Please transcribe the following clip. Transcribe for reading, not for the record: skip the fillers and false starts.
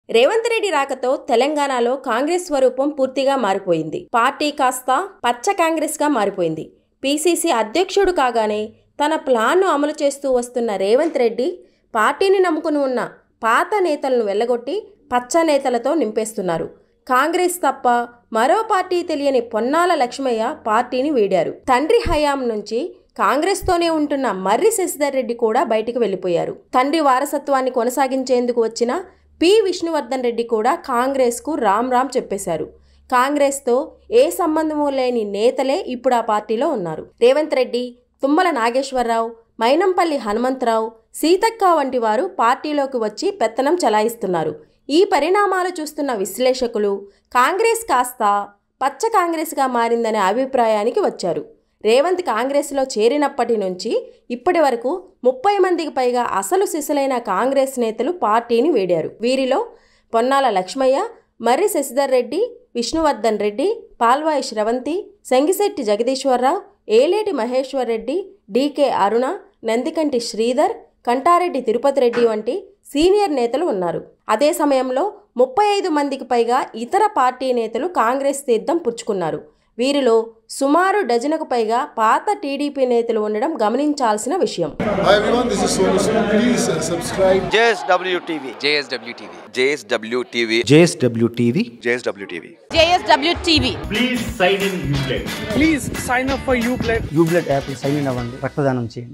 రేవంత్ రెడ్డి రాకతో తెలంగాణలో కాంగ్రెస్ స్వరూపం పూర్తిగా మారిపోయింది. పార్టీ కాస్త పచ్చ కాంగ్రెస్గా మారిపోయింది. పీసీసీ అధ్యక్షుడు కాగానే తన ప్లాన్ను అమలు చేస్తూ వస్తున్న రేవంత్ రెడ్డి పార్టీని నమ్ముకుని ఉన్న పాత నేతలను వెళ్ళగొట్టి పచ్చ నేతలతో నింపేస్తున్నారు. కాంగ్రెస్ తప్ప మరో పార్టీ తెలియని పొన్నాల లక్ష్మయ్య పార్టీని వీడారు. తండ్రి హయాం నుంచి కాంగ్రెస్తోనే ఉంటున్న మర్రి శశిధర్ రెడ్డి కూడా బయటికి వెళ్ళిపోయారు. తండ్రి వారసత్వాన్ని కొనసాగించేందుకు వచ్చిన పి విష్ణువర్ధన్ రెడ్డి కూడా కాంగ్రెస్కు రామ్ రామ్ చెప్పేశారు. కాంగ్రెస్తో ఏ సంబంధమూ లేని నేతలే ఇప్పుడు ఆ పార్టీలో ఉన్నారు. రేవంత్ రెడ్డి, తుమ్మల నాగేశ్వరరావు, మైనంపల్లి హనుమంతరావు, సీతక్క వంటి వారు పార్టీలోకి వచ్చి పెత్తనం చలాయిస్తున్నారు. ఈ పరిణామాలు చూస్తున్న విశ్లేషకులు కాంగ్రెస్ కాస్త పచ్చ కాంగ్రెస్గా మారిందనే అభిప్రాయానికి వచ్చారు. రేవంత్ కాంగ్రెస్లో చేరినప్పటి నుంచి ఇప్పటి వరకు 30 మందికి పైగా అసలు సిసలైన కాంగ్రెస్ నేతలు పార్టీని వీడారు. వీరిలో పొన్నాల లక్ష్మయ్య, మర్రి శశిధర్ రెడ్డి, విష్ణువర్ధన్ రెడ్డి, పాల్వాయి శ్రవంతి, సంగిశెట్టి జగదీశ్వరరావు, ఏలేటి మహేశ్వర్ రెడ్డి, డీకే అరుణ, నందికంటి శ్రీధర్, కంటారెడ్డి తిరుపతి రెడ్డి వంటి సీనియర్ నేతలు ఉన్నారు. అదే సమయంలో 35 మందికి పైగా ఇతర పార్టీ నేతలు కాంగ్రెస్ తీర్థం పుచ్చుకున్నారు. వీరిలో సుమారు డజనుకు పైగా పాత టీడీపీ నేతలు ఉండడం గమనించాల్సిన విషయం. Hi everyone, this is Sonu Sood. Please subscribe JSWTV. Please sign up for UPLED. UPLED app sign in అవ్వండి, రక్తదానం చేయండి.